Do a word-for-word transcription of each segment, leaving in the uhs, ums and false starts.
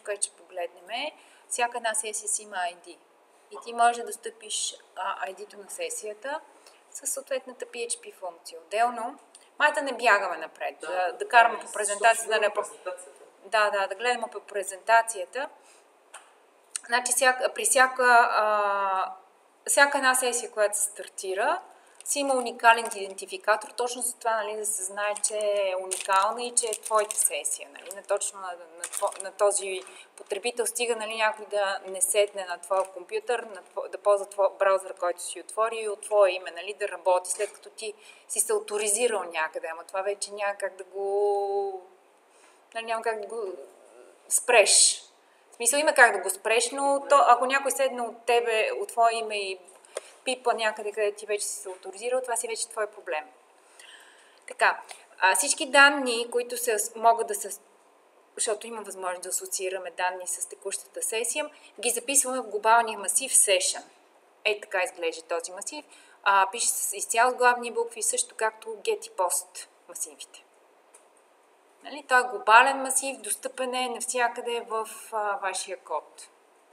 нещо, което ще погледнем. Всяка една сесия си има ай ди. И ти можеш да достъпиш а, ай ди-то на сесията със съответната пи ейч пи функция. Отделно, май да не бягаме напред, да, да, да караме по презентацията. Да, не... да, да, да гледаме по презентацията. Значи, всяка, при всяка, а, всяка една сесия, която се стартира, си има уникален идентификатор, точно за това, нали, да се знае, че е уникална и че е твоята сесия. Нали, не точно на, на, на този потребител стига, нали, някой да не седне на твоя компютър, на тво, да ползва твой браузър, който си отвори и от твое име, нали, да работи, след като ти си се авторизирал някъде. Ама това вече няма как да го... Нали, няма как да го спреш. В смисъл има как да го спреш, но то, ако някой седне от тебе, от твое име и пипа някъде, където ти вече си се авторизирал, това си вече твой проблем. Така, а, всички данни, които се, могат да се, защото има възможност да асоциираме данни с текущата сесия, ги записваме в глобалния масив Session. Ей така изглежда този масив. А, пише се изцяло с главни букви, също както Get и Post масивите. Нали? Той е глобален масив, достъпен е навсякъде в а, вашия код.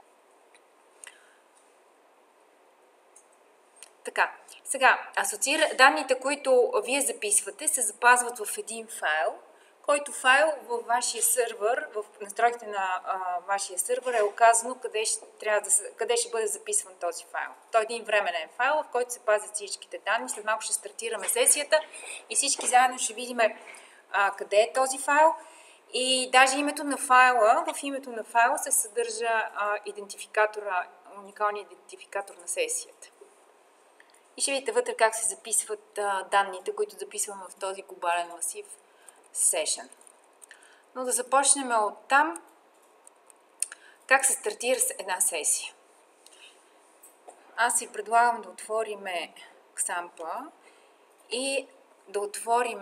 Така, сега, асоциира... данните, които вие записвате, се запазват в един файл, който файл във вашия сървър, в настройките на а, вашия сървър е оказано къде ще, трябва да се, къде ще бъде записван този файл. Той е един временен файл, в който се пазят всичките данни. След малко ще стартираме сесията и всички заедно ще видим а, къде е този файл. И даже името на файла, в името на файла се съдържа а, идентификатора, уникалния идентификатор на сесията. И ще видите вътре как се записват а, данните, които записваме в този глобален масив Session. Но да започнем от там, как се стартира с една сесия. Аз ви предлагам да отворим XAMPP и да отворим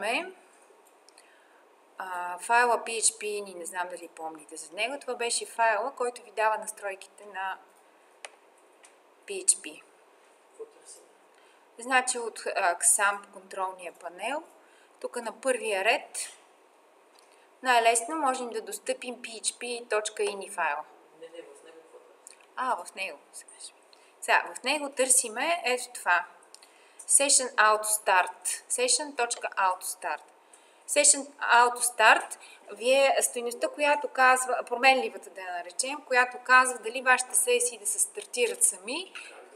а, файла пи ейч пи, не знам дали помните за него. Това беше файла, който ви дава настройките на пи ейч пи. Значи от XAMPP контролния панел, тук на първия ред, най-лесно можем да достъпим пи ейч пи.ini файл. Не, не, в него. А, в него. Сега, в него търсиме ето това. Session Auto Start. Session.AutoStart. Session Auto Start вие стойността, която казва, променливата да я наречем, която казва дали вашите сесии да се стартират сами.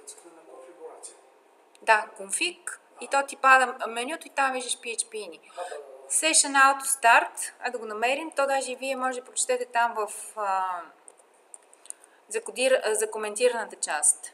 Да, config и то ти пада менюто и там виждаш пи ейч пи-ini. Session Auto Start, а да го намерим, то даже и вие може да прочетете там в а, за, кодир, за коментираната част.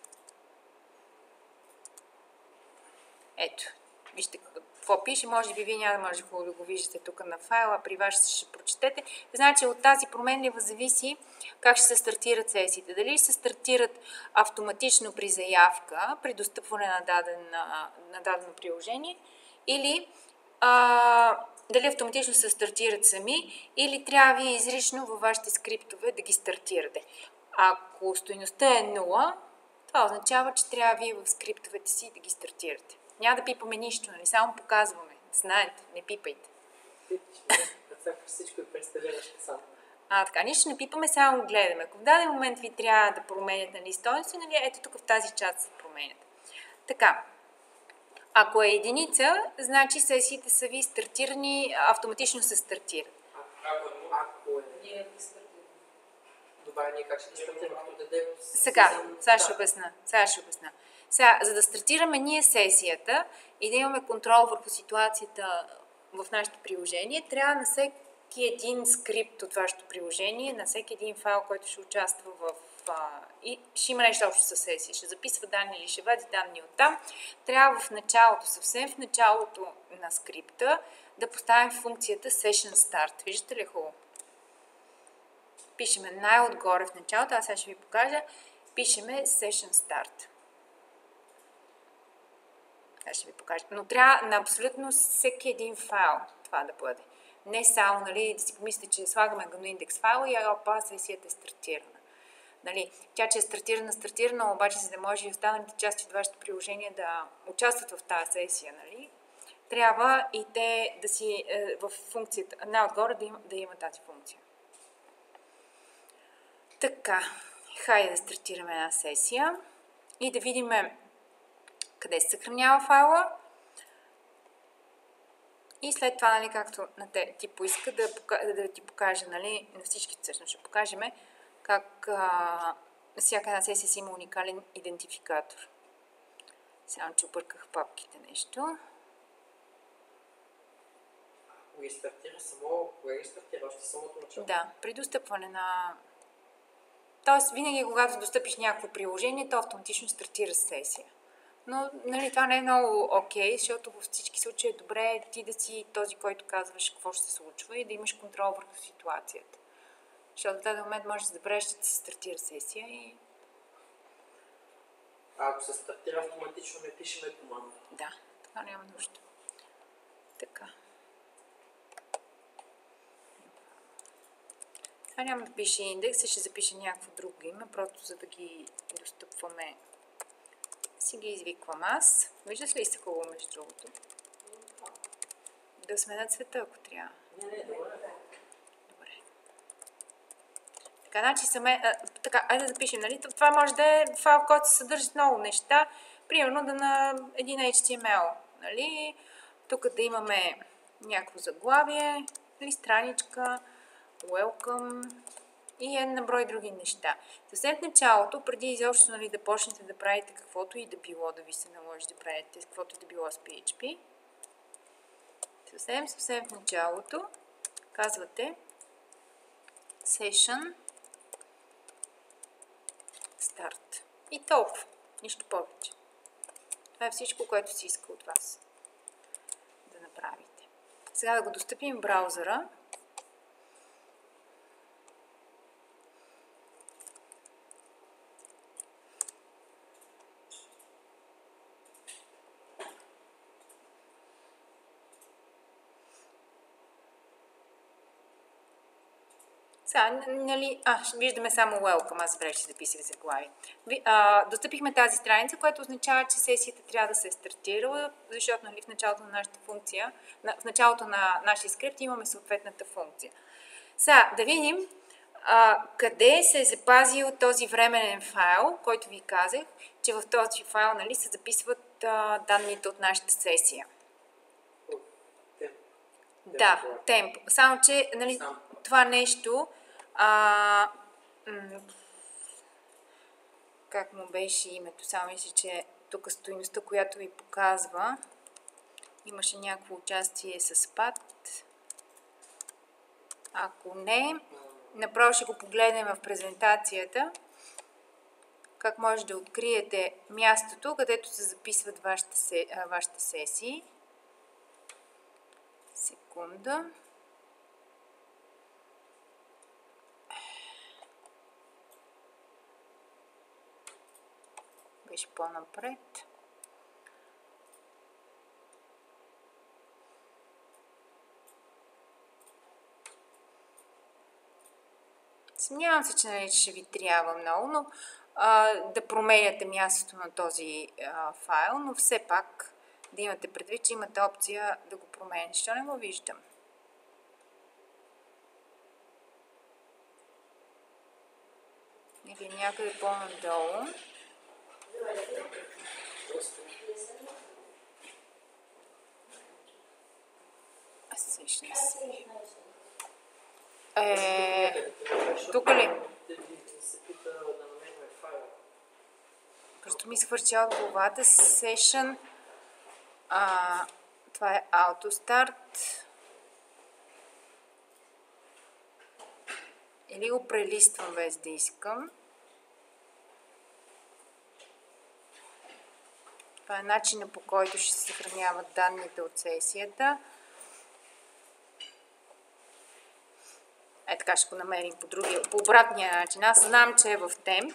Ето, вижте какво пише, може би вие няма да може да го виждате тук на файла, при вас ще прочетете. Значи от тази променлива зависи как ще се стартират сесиите. Дали ще се стартират автоматично при заявка, при достъпване на, даден, на дадено приложение, или а, дали автоматично се стартират сами, или трябва вие изрично във вашите скриптове да ги стартирате. Ако стойността е нула, това означава, че трябва вие в скриптовете си да ги стартирате. Няма да пипаме нищо, нали? Само показваме. Знаете, не пипайте. Всичко е представяш сам. А, така, нищо не пипаме, само гледаме. Ако в даден момент ви трябва да променят, нали, стойности, нали, ето тук в тази част се променят. Така, ако е единица, значи сесиите са ви стартирани, автоматично се стартират. А, ако, ако е... Ние не стартираме. Добре, ние как ще ги стартираме, като дадем... Сега, сега ще обясна. Сега ще обясна. Сега, за да стартираме ние сесията и да имаме контрол върху ситуацията в нашето приложение, трябва на всеки един скрипт от вашето приложение, на всеки един файл, който ще участва в... А, и ще има нещо общо с сесия, ще записва данни или ще вади данни оттам, трябва в началото, съвсем в началото на скрипта, да поставим функцията Session Start. Виждате ли хубаво? Пишеме най-отгоре в началото, аз сега ще ви покажа, пишеме Session Start. Ще ви покажа. Но трябва на абсолютно всеки един файл това да бъде. Не само, нали, да си помислите, че слагаме го на индекс файла и опа, сесията е стартирана. Нали, тя, че е стартирана, стартирана, обаче за да може и останалите части от вашето приложение да участват в тази сесия, нали, трябва и те да си е, в функцията, най-отгоре да има, да има тази функция. Така, хайде да стартираме една сесия и да видим къде се съхранява файла. И след това, нали, както на те ти поиска да, да ти покаже, нали, на всички всъщност ще покажем как а, всяка една сесия си има уникален идентификатор. Само, че обърках в папките нещо. Ако ги стартира само, кое ги стартира? Още самото начало? Да, при достъпване на... Тоест, винаги, когато достъпиш някакво приложение, то автоматично стартира сесия. Но, нали, това не е много окей, okay, защото във всички случаи е добре ти да си този, който казваш какво ще се случва и да имаш контрол върху ситуацията. Защото в даден момент можеш да забравиш, че ти се стартира сесия и... А ако се стартира автоматично, не пишеме команда. Да, така няма нужда. Така. Това няма да пише индекс, ще запише някакво друго име, просто за да ги достъпваме. Си ги извиквам аз. Виждаш ли се хубаво между другото? Да сменя цвета, ако трябва. Не, не, добре. Добре. Така, значи саме... А, така, айде да запишем, нали? Това може да е файл, който се съдържат много неща. Примерно да на един ейч ти ем ел, нали? Тук да имаме някакво заглавие, нали? Страничка, welcome и една брой други неща. Съвсем в началото, преди изобщо, нали, да почнете да правите каквото и да било, да ви се наложи да правите каквото и да било с пи ейч пи, съвсем, съвсем в началото казвате session start. И толкова. Нищо повече. Това е всичко, което се иска от вас да направите. Сега да го достъпим в браузъра. Сега, нали, а, виждаме само welcome, аз забравих, че записах заглави. Достъпихме тази страница, което означава, че сесията трябва да се е стартирала, защото, нали, в началото на нашата функция, в началото на нашия скрипт имаме съответната функция. Сега, да видим а, къде се е запазил този временен файл, който ви казах, че в този файл, нали, се записват а, данните от нашата сесия. Темп. Да, темп. Само, че, нали, Сам. това нещо, а, м- как му беше името, само мисля, че тук стойността, която ви показва, имаше някакво участие с пад. Ако не, направо ще го погледнем в презентацията, как може да откриете мястото, където се записват вашите, се, вашите сесии. Секунда. Беше по-напред. Съмнявам се, че, нали, ще ви трябва много, но а, да променяте мястото на този а, файл, но все пак да имате предвид, че имате опция да го промените. Защо не го виждам? Или някъде по-надолу. Сещам се. Е, тук ли? Просто ми свърча от главата. Session. А, това е AutoStart. Или го прелиствам без да искам. Това е начинът, по който ще се съхраняват данните от сесията. Е, така ще го намерим по другия, по обратния начин. Аз знам, че е в темп.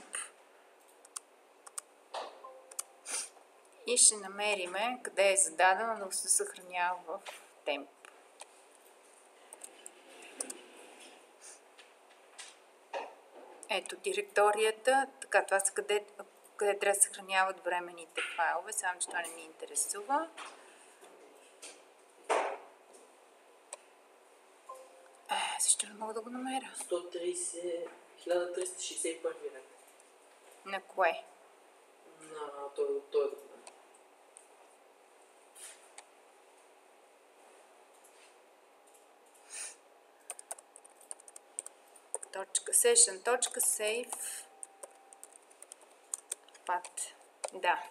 И ще намериме къде е зададено да се съхранява в темп. Ето директорията. Така, това са къде, къде трябва да съхраняват временните файлове. Само, че това не ни интересува. Е, защо не мога да го намеря? сто трийсет и хиляда триста шейсет и първи ред. На кое? На този документ. Точка, session, точка, save, пат. Да.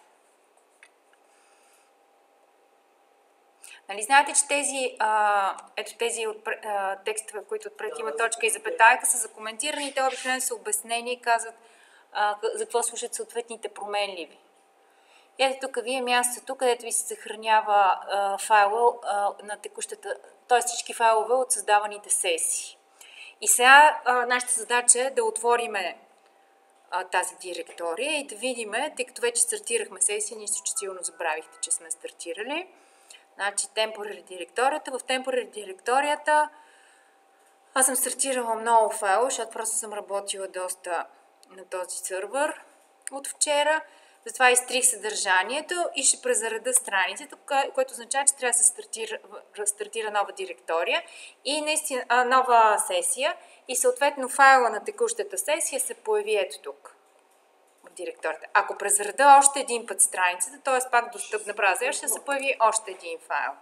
Нали знаете, че тези, а, ето тези от, а, текстове, които отпред има точка и запетайка, са закоментирани и те обикновено са обяснени и казват а, за какво слушат съответните променливи. И ето тук ви е мястото, където ви се съхранява а, файла а, на текущата, т.е. всички файлове от създаваните сесии. И сега а, нашата задача е да отвориме а, тази директория и да видиме, тъй като вече стартирахме сесия, нищо, че сигурно забравихте, че сме стартирали. Значи temporary директорията. В temporary директорията аз съм стартирала много файла, защото просто съм работила доста на този сървър от вчера. Затова изтрих съдържанието и ще презареда страницата, което означава, че трябва да се стартира, стартира нова директория и наистина а, нова сесия и съответно файла на текущата сесия се появи ето тук в директорията. Ако презареда още един път страницата, т.е. пак достъпна браузър, ще се появи още един файл.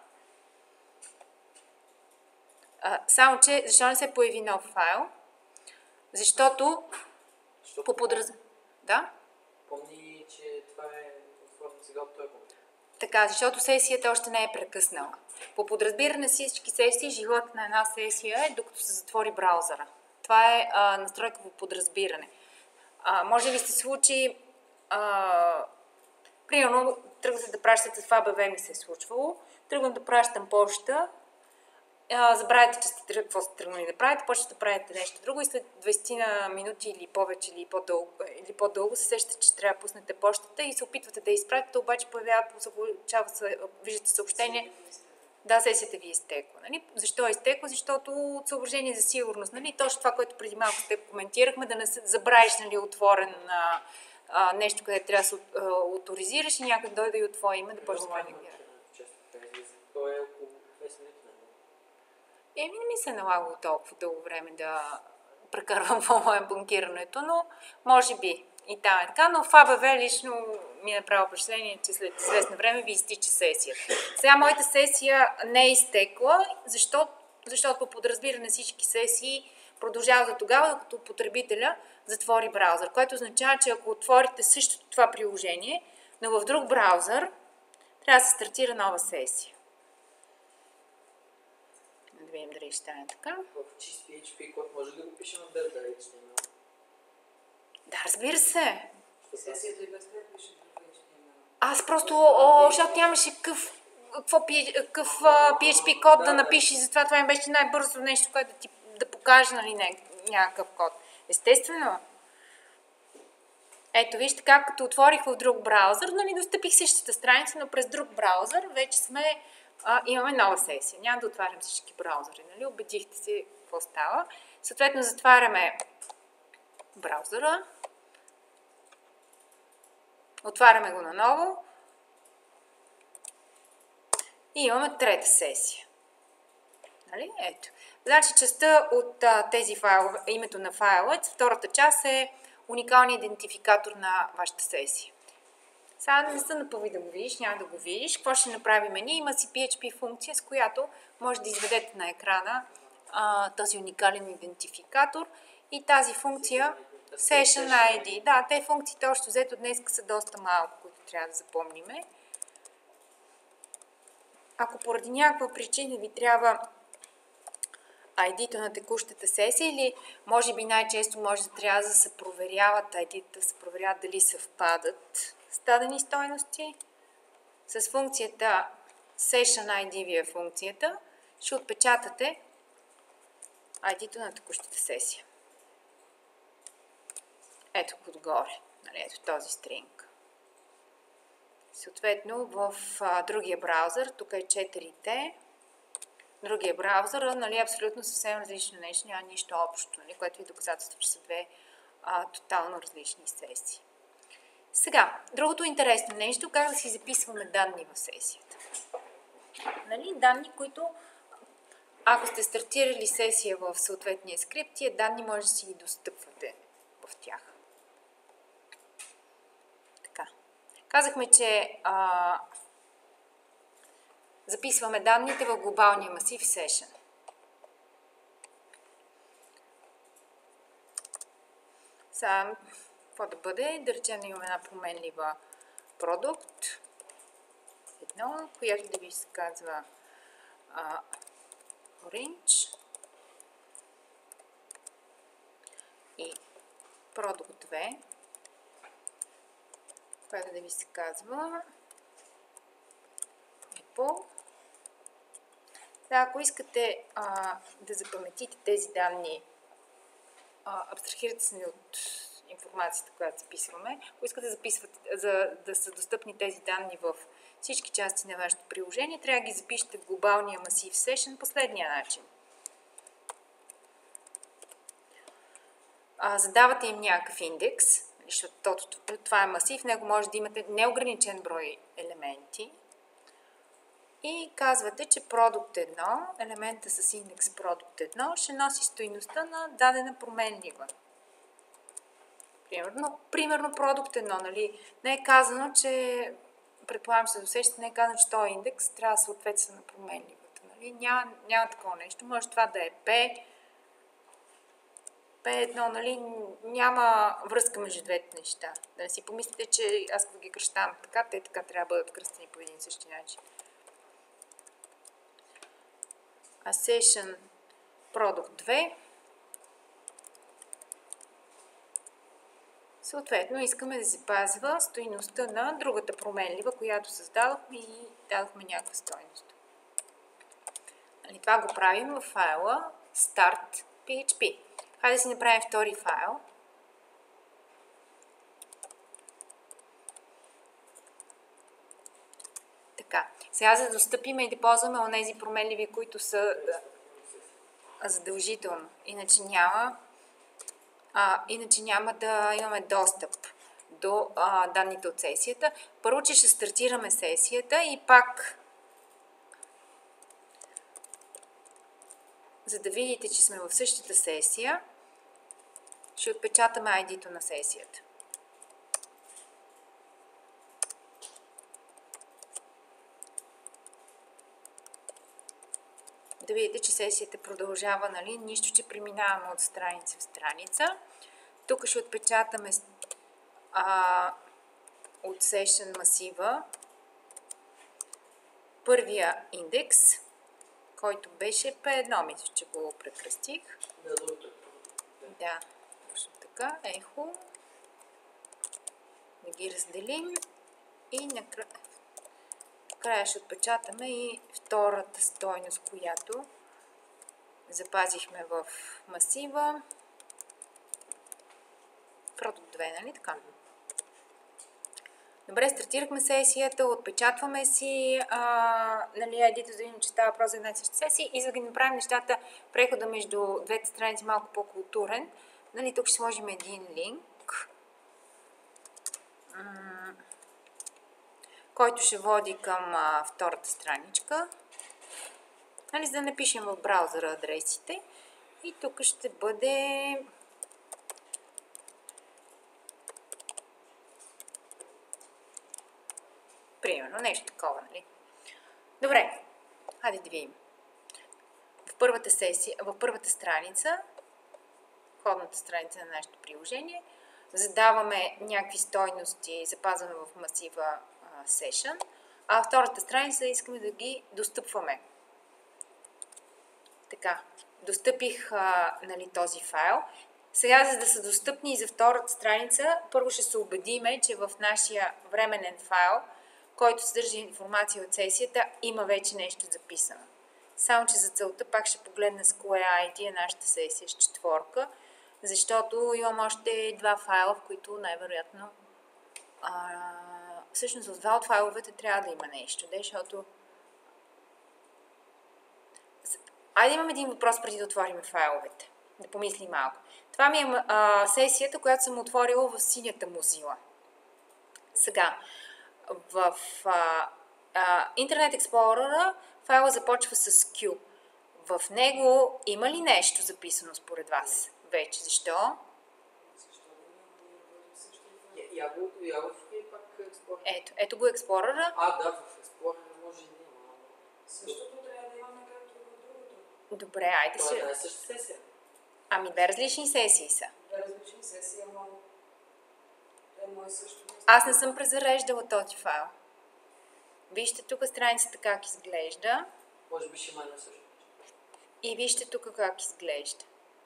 А, само, че защо не се появи нов файл? Защото Защото по подраз... Да? Помни, че това е отворено сега от този момент. Така, защото сесията още не е прекъснала. По подразбиране всички сесии, живот на една сесия е докато се затвори браузъра. Това е а, настройка по подразбиране. А, може би сте случаи, а, примерно, тръгвате да пращате това БВ ми се е случвало, тръгвам да пращам почта, а, забравяте, че сте, какво сте тръгнали да правите, почвате да правите нещо друго и след двайсет минути или повече или по-дълго, или по-дълго се сещате, че трябва да пуснете почтата и се опитвате да изпратите, обаче появява, получава, виждате съобщение, да, сесията ви е изтекла. Нали? Защо е изтекла? Защото от съображение за сигурност. Нали? Точно това, което преди малко сте коментирахме, да не забравиш, нали, отворен а, а, нещо, където трябва да се авторизираш и някой дойде и от твое име да почне да реагира. Това е около двайсет минути. Еми, не ми се е налагало толкова дълго време да прекарвам в онлайн банкирането, но може би и там е така, но в АБВ лично ми е направо впечатление, че след известно време ви изтича сесията. Сега моята сесия не е изтекла, защото, защото по подразбиране всички сесии продължават до тогава, докато потребителя затвори браузър, което означава, че ако отворите същото това приложение, но в друг браузър, трябва да се стартира нова сесия. Да видим дали ще стане така. В чист пи ейч пи код може ли да го пишем без да ейч ти ем ел? Да, разбира се. Сесията и без това пише в ейч ти ем ел. Аз просто, о, защото нямаше къв, какво, къв пи ейч пи код да, да напишеш, затова това ми беше най-бързо нещо, което да ти да покаже, нали, някакъв код. Естествено. Ето, вижте как като отворих в друг браузър, нали, достъпих същата страница, но през друг браузър вече сме, а, имаме нова сесия. Няма да отварям всички браузъри, нали, убедихте се какво става. Съответно, затваряме браузъра. Отваряме го наново. И имаме трета сесия. Нали? Ето. Значи частта от а, тези файлове, името на файла, втората част е уникалният идентификатор на вашата сесия. Сега не са напъви да го видиш, няма да го видиш. Какво ще направим ние? Има си пи ейч пи функция, с която може да изведете на екрана а, този уникален идентификатор и тази функция Session ай ди. Да, те функциите още взето днес са доста малко, които трябва да запомниме. Ако поради някаква причина ви трябва ай ди-то на текущата сесия или може би най-често може да трябва да се проверяват ай ди-та, да се проверяват дали съвпадат с дадени стойности. С функцията Session ай ди ви е функцията, ще отпечатате ай ди-то на текущата сесия. Ето отгоре, нали, ето този стринг. Съответно в а, другия браузър, тук е четири те, другия браузър, нали, абсолютно съвсем различно нещо, няма нищо общо, нали, което е доказателство, че са две а, тотално различни сесии. Сега, другото интересно нещо, как да си записваме данни в сесията. Нали, данни, които, ако сте стартирали сесия в съответния скрипт, тия данни може да си ги достъпвате Казахме, че а, записваме данните в глобалния масив Session. Сега, какво да бъде? Да речем, имаме една променлива продукт. Едно, която да ви се казва а, Orange. И продукт две, която да ви се казва Apple. Да, ако искате а, да запаметите тези данни, а, абстрахирате се от информацията, която записваме. Ако искате да записвате, за да са достъпни тези данни в всички части на вашето приложение, трябва да ги запишете в глобалния масив Session последния начин. А, задавате им някакъв индекс, защото това е масив, в него може да имате неограничен брой елементи. И казвате, че продукт едно, елемента с индекс продукт едно, ще носи стойността на дадена променлива. Примерно, примерно продукт едно, нали? Не е казано, че, предполагам се досещате, не е казано, че този индекс трябва да съответства на променливата. Нали? Няма, няма такова нещо. Може това да е P, P едно, нали? Няма връзка между двете неща. Да не си помислите, че аз като ги кръщавам така, те така трябва да бъдат кръстени по един и същи начин. А Session продукт две. Съответно, искаме да запазва стойността на другата променлива, която създадохме и дадохме някаква стойност. Нали, това го правим в файла start.php. Хайде да си направим втори файл. Така. Сега за да достъпим и да ползваме онези променливи, които са задължително. Иначе няма, а, иначе няма да имаме достъп до а, данните от сесията. Първо, че ще стартираме сесията и пак, за да видите, че сме в същата сесия, ще отпечатаме ай ди-то на сесията. Да видите, че сесията продължава, нали? Нищо, че преминаваме от страница в страница. Тук ще отпечатаме а, от Session масива първия индекс, който беше P едно, мисля, че го прекръстих. Да, да, точно така. Ехо. Да ги разделим и накрая, накрая ще отпечатаме и втората стойност, която запазихме в масива. Продукт две, нали така? Добре, стартирахме сесията, отпечатваме си а, нали, ай ди-то, за да видим, че става въпрос за една и съща сесия и за да ги направим нещата, прехода между двете страници малко по-културен, нали, тук ще сложим един линк, който ще води към а, втората страничка, нали, за да напишем в браузъра адресите и тук ще бъде примерно нещо такова, нали? Добре, хайде да видим. В първата сесия, в първата страница, входната страница на нашето приложение, задаваме някакви стойности, запазваме в масива а, Session, а втората страница искаме да ги достъпваме. Така, достъпих а, нали, този файл. Сега, за да са достъпни и за втората страница, първо ще се убедиме, че в нашия временен файл, който съдържа информация от сесията, има вече нещо записано. Само, че за целта пак ще погледна с кое ай ди е нашата сесия с четворка, защото имам още два файла, в които най-вероятно а, всъщност в два от файловете трябва да има нещо, защото айде имам един въпрос преди да отворим файловете. Да помислим малко. Това ми е а, сесията, която съм отворила в синята Mozilla. Сега, в а, а, Internet Explorer файла започва с Q. В него има ли нещо записано според вас вече? Защо? я го, я го в пак Explorer. Ето, ето го Explorer. А, да, в Explorer може и да има. Същото трябва да имаме както и в другото. Добре, айде Това си. е същата сесия. Ами две различни сесии са. Две различни сесии, ама е мой също. Аз не съм презареждала този файл. Вижте тук страницата как изглежда. Може би ще има едно също. И вижте тук как изглежда.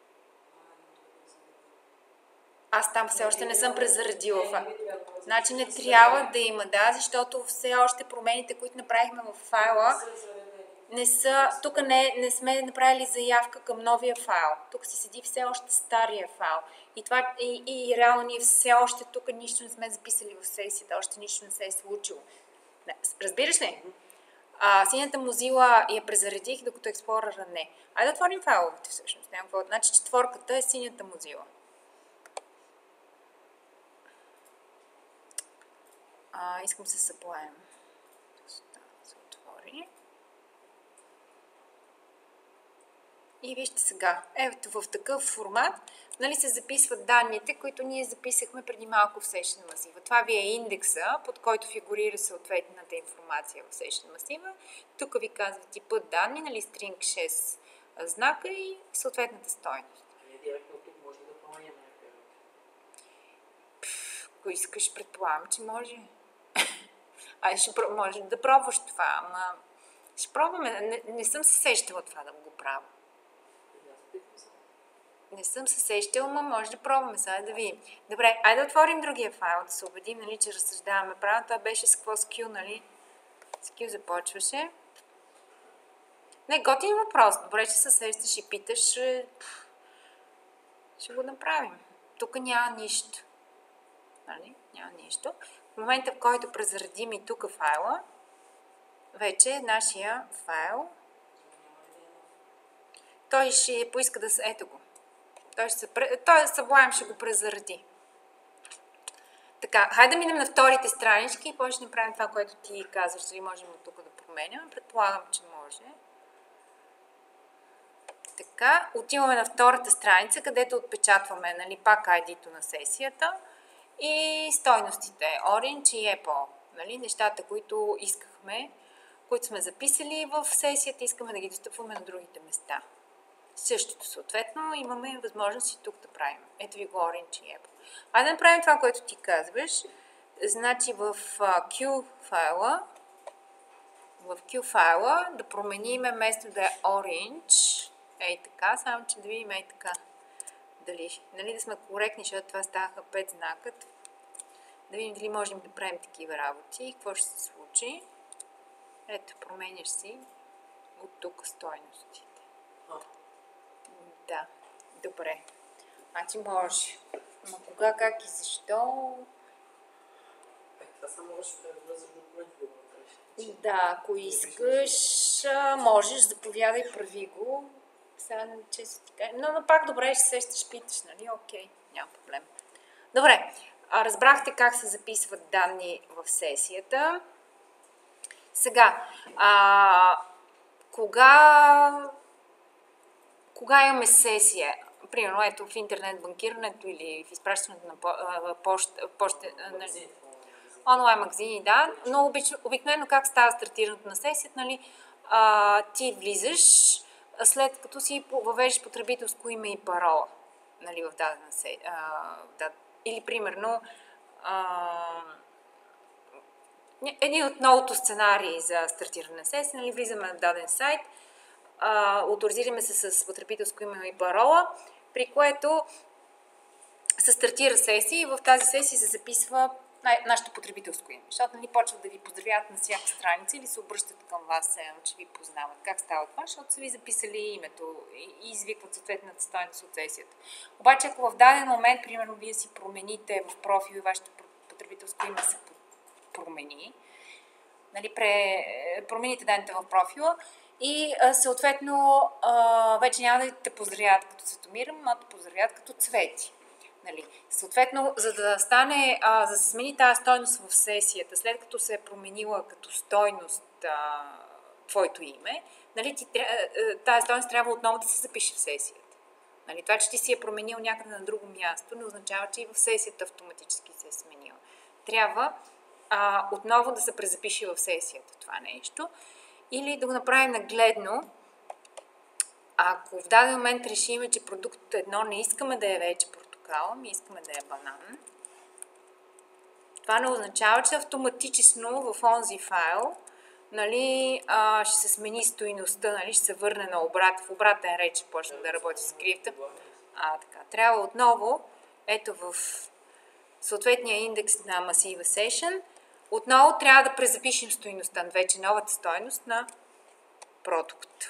Аз там все още не съм презаредила файл. Значи не трябва да има, да, защото все още промените, които направихме в файла, не са, тук не, не сме направили заявка към новия файл. Тук си седи все още стария файл. И, това, и, и реално ние все още тук нищо не сме записали в сесията, още нищо не се е случило. Разбираш ли? А, синята Mozilla я презаредих, докато Explorer не. Айде да отворим файловете всъщност. Някакво. Значи четворката е синята Mozilla. А, искам се съплаем. Да се отвори. И вижте сега, ето в такъв формат, нали, се записват данните, които ние записахме преди малко в Session масива. Това ви е индекса, под който фигурира съответната информация в Session масива. Тук ви казва типът данни, нали, string шест знака и съответната стойност. Ние директно тук може да променим някакъв. Ако искаш, предполагам, че може. Ай, ще, може да пробваш това, ама ще пробваме. Не, не съм се сещала това да го правя. Не съм се сещала, но може да пробваме сега да видим. Добре, айде да отворим другия файл, да се убедим, нали, че разсъждаваме правилно. Това беше с какво с Q, нали? С Q започваше. Не, готин въпрос. Добре, че се сещаш и питаш. Ще, ще го направим. Тук няма нищо. Нали? Няма нищо. В момента, в който презаредим и тук файла, вече нашия файл, той ще поиска да се... Ето го. Той, ще се, той Sublime ще го презареди. Така, хайде да минем на вторите странички и после ще направим това, което ти казваш, дали можем от тук да променяме. Предполагам, че може. Така, отиваме на втората страница, където отпечатваме, нали, пак ай ди-то на сесията и стойностите Orange и Apple. Нали, нещата, които искахме, които сме записали в сесията, искаме да ги достъпваме на другите места. Същото съответно имаме възможност и тук да правим. Ето ви го Orange и Apple. Айде да направим това, което ти казваш. Значи в Q файла в Q файла да промениме вместо да е Orange. Ей така, само че да видим ей така. Дали, нали да сме коректни, защото това ставаха пет знака. Да видим дали можем да правим такива работи и какво ще се случи. Ето, променяш си от тук стойностите. Да, добре. Значи може. Но кога, как и защо? Е, това само ще превързаш документи да го. Да, ако искаш, можеш, заповядай, прави го. Сега, че си така. Но, но пак добре, ще сещаш, питаш, нали? Окей, няма проблем. Добре, а, разбрахте как се записват данни в сесията. Сега, а, кога, кога имаме сесия? Примерно, ето в интернет банкирането или в изпращането на почта, почта, на онлайн магазини, да, но обич, обикновено как става стартирането на сесията, нали, а, ти влизаш, след като си въвеждаш потребителско име и парола, нали, в дадена сесия. Да, или примерно а, един от новото сценарии за стартиране на сесия, нали, влизаме на даден сайт, а, авторизираме се с потребителско име и парола, при което се стартира сесия и в тази сесия се записва нашето потребителско име. Защото нали почват да ви поздравяват на всяка страница или се обръщат към вас, че ви познават. Как става това? Защото са ви записали името и извикват съответната стойност от сесията. Обаче, ако в даден момент, примерно, вие си промените в профил и вашето потребителско име се промени, нали, пре, промените данните в профила и съответно вече няма да те поздравяват като Светомир, а да поздравяват като Цвети. Нали. Съответно, за да стане, а, за да се смени тази стойност в сесията, след като се е променила като стойност а, твоето име, нали, ти, тази стойност трябва отново да се запише в сесията. Нали, това, че ти си е променил някъде на друго място, не означава, че и в сесията автоматически се е сменил. Трябва а, отново да се презапише в сесията това нещо. Или да го направим нагледно. Ако в даден момент решим, че продукт едно не искаме да е вече портокал, ми искаме да е банан, това не означава, че автоматично в онзи файл, нали, а, ще се смени стойността, нали, ще се върне на обрат, в обратен реч ще почне да работи с скрипта. А, така. Трябва отново, ето в съответния индекс на Massive Session, отново трябва да презапишем стойността, вече новата стойност на продукт.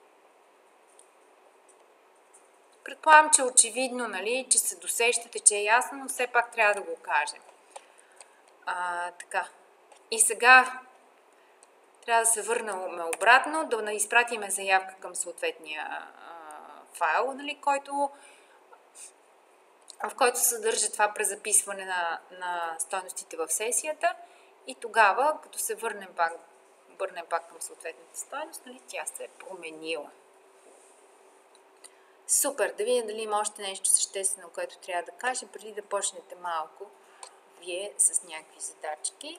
Предполагам, че е очевидно, нали, че се досещате, че е ясно, но все пак трябва да го кажем. А, така. И сега трябва да се върнем обратно, да изпратиме заявка към съответния а, файл, нали, който, в който се съдържа това презаписване на, на стойностите в сесията. И тогава, като се върнем пак, върнем пак към съответната стойност, нали, тя се е променила. Супер! Да видя дали има още нещо съществено, което трябва да кажем, преди да почнете малко вие с някакви задачки.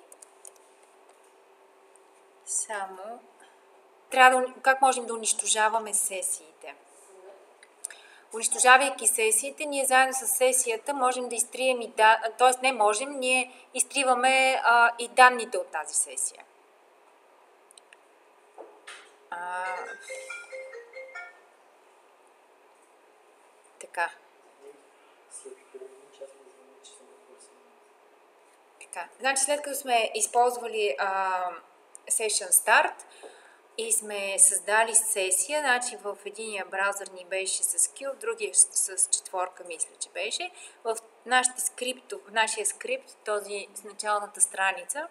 Само трябва да, как можем да унищожаваме сесиите? Унищожавайки сесиите, ние заедно с сесията можем да изтрием и да, т.е. не можем, ние изтриваме а, и данните от тази сесия. А, така. Така. Значи след като сме използвали а, Session Start и сме създали сесия, значи в единия браузър ни беше с Q, в другия с четворка, мисля, че беше. В, скрипт, в нашия скрипт, този с началната страница,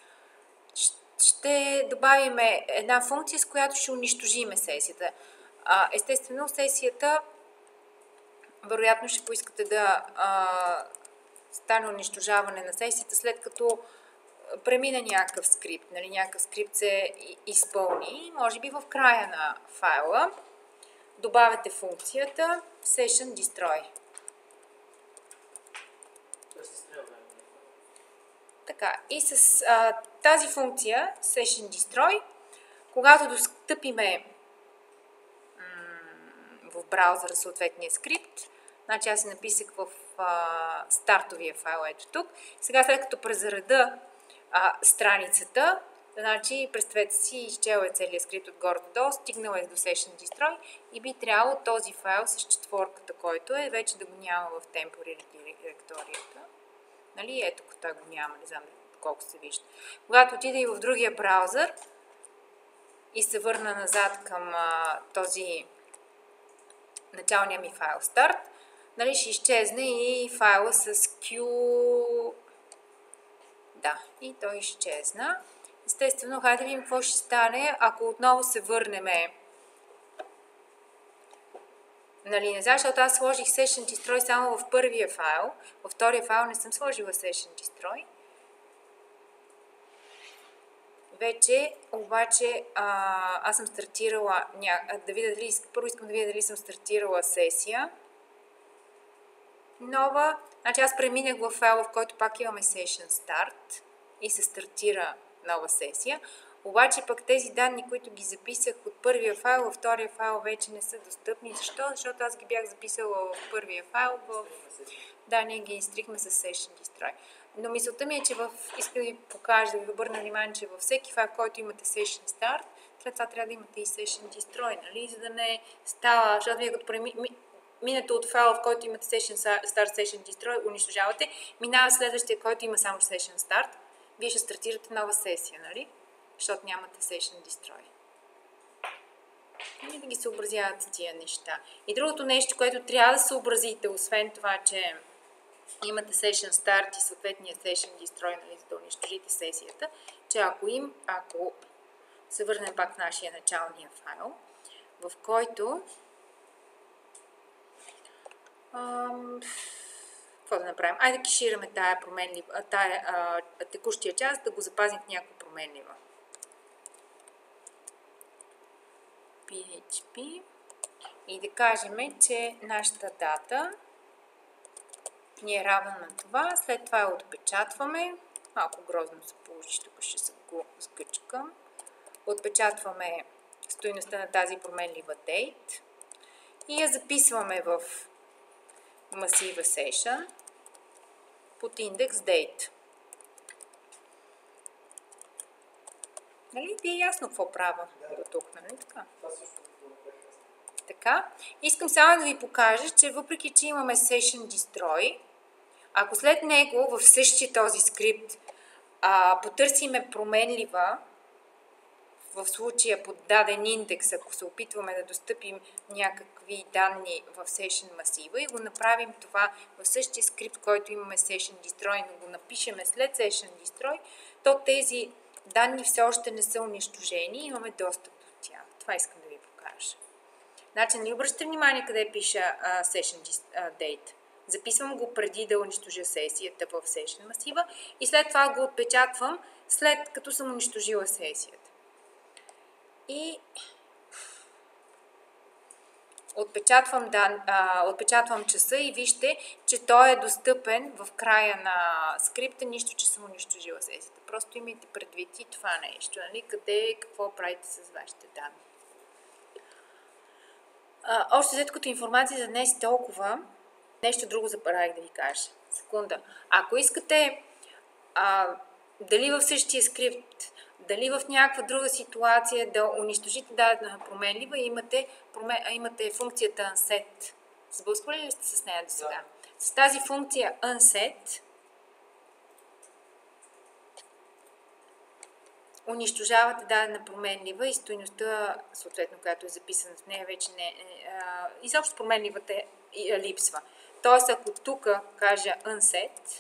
ще добавим една функция, с която ще унищожиме сесията. А, естествено, сесията вероятно ще поискате да а, стане унищожаване на сесията, след като премине някакъв скрипт, нали, някакъв скрипт се изпълни, може би в края на файла добавяте функцията Session Destroy. Така, и с а, тази функция Session Destroy, когато достъпиме в браузъра съответния скрипт, значи аз си написах в а, стартовия файл, ето тук. Сега след като презареда а, страницата, значи представете си, изчел е целият скрипт отгоре до долу, стигнал е до Session Destroy и би трябвало този файл с четворката, който е, вече да го няма в temporary директорията. Нали? Ето, той го няма, не знам колко се вижда. Когато отида и в другия браузър и се върна назад към а, този началния ми файл Start, нали, ще изчезне и файла с Q. Да, и той изчезна. Естествено, хайде да видим какво ще стане, ако отново се върнеме. Нали, не знам, защото аз сложих Session Destroy само в първия файл. Във втория файл не съм сложила Session Destroy. Вече, обаче, а, аз съм стартирала, ня... да видя дали, първо искам да видя дали съм стартирала сесия. Нова, значи аз преминах в файла, в който пак имаме Session Start и се стартира нова сесия. Обаче пък тези данни, които ги записах от първия файл, във втория файл вече не са достъпни. Защо? Защото аз ги бях записала в първия файл. В... Да, ние ги изтрихме с Session Destroy. Но мисълта ми е, че в... искам да ви покажа, да ви обърна внимание, че във всеки файл, който имате Session Start, след това трябва да имате и Session Destroy, нали? За да не става, защото вие като преми... минете от файла, в който имате Session Start, Session Destroy, унищожавате, минава следващия, който има само Session Start, вие ще стартирате нова сесия, нали? Защото нямате Session Destroy. И да ги съобразявате тия неща. И другото нещо, което трябва да съобразите, освен това, че имате Session Start и съответния Session Destroy, нали, за да унищожите сесията, че ако им, ако се върнем пак в нашия началния файл, в който ам, какво да направим? Айде да кешираме тая, променлива, тая а, текущия част, да го запазим в някаква променлива. пи ейч пи и да кажем, че нашата дата ни е равна на това. След това я отпечатваме. Малко грозно се получи, тук ще се го сгъчкам. Отпечатваме стойността на тази променлива date и я записваме в масива session под индекс date. Нали ви е ясно какво правя до тук, нали така? Това също е прекрасно. Така. Искам само да ви покажа, че въпреки, че имаме Session Destroy, ако след него в същия този скрипт а, потърсиме променлива, в случая под даден индекс, ако се опитваме да достъпим някакви данни в Session масива и го направим това в същия скрипт, който имаме Session Destroy, но го напишеме след Session Destroy, то тези данни все още не са унищожени и имаме достъп до тях. Това искам да ви покажа. Значи, не обръщате внимание къде пиша uh, Session uh, Date. Записвам го преди да унищожа сесията в Session масива и след това го отпечатвам след като съм унищожила сесията. И отпечатвам, дан, а, отпечатвам часа и вижте, че той е достъпен в края на скрипта, нищо, че съм унищожила сесията. Просто имайте предвид и това нещо, нали? Къде, какво правите с вашите данни. А, още след като информация за днес толкова, нещо друго забравих да ви кажа. Секунда. Ако искате а, дали в същия скрипт, дали в някаква друга ситуация да унищожите дадена променлива, имате, промен... имате функцията unset. Сблъсквали ли сте с нея до сега? Да. С тази функция unset унищожавате дадена променлива и стойността, съответно, която е записана в нея, вече не е... Изобщо променливата е, е, липсва. Тоест, ако тук кажа unset,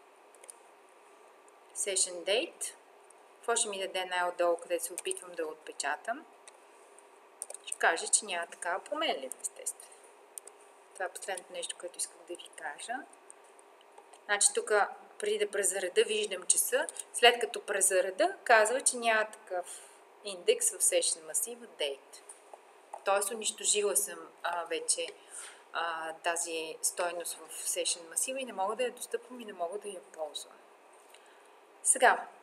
session date, какво ще ми даде най-отдолу, където се опитвам да отпечатам? Ще кажа, че няма такава променлива, естествено. Това е последното нещо, което исках да ви кажа. Значи тук, преди да презареда, виждам часа. След като презареда, казва, че няма такъв индекс в session масива date. Тоест, унищожила съм а, вече а, тази стойност в session масива и не мога да я достъпвам и не мога да я ползвам. Сега,